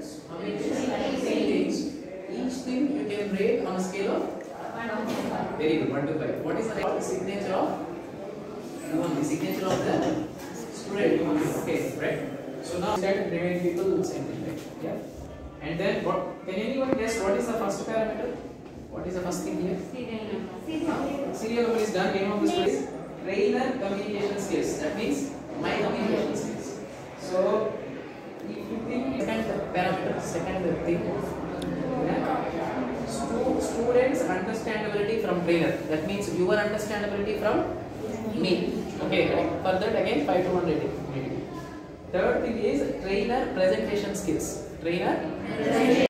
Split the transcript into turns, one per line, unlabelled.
How many things? 3 things. Each thing you can rate on a scale of? Very good, 1 to 5. What is the signature of? The signature of the student. Okay, right? So now that remaining people will same thing, right? Yeah. And then what? Can anyone guess what is the first parameter? What is the first thing here? Serial number is done. Name of the student is trainer communication skills. That means my communication skills. So if you think second parameter, second thing, students understandability from trainer. That means your understandability from me. Okay, for that again 5 to 1 rating. Third thing is trainer presentation skills. Trainer